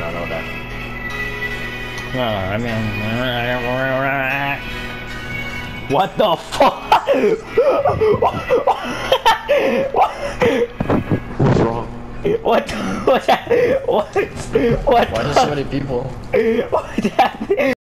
don't know that. What the fuck? What's wrong? What? What? Why are there so many people? What happened?